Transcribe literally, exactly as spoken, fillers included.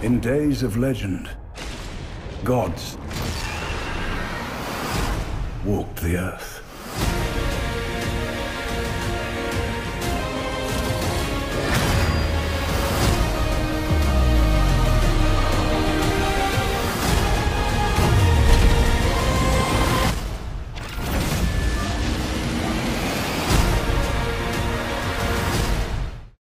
In days of legend, gods walked the earth.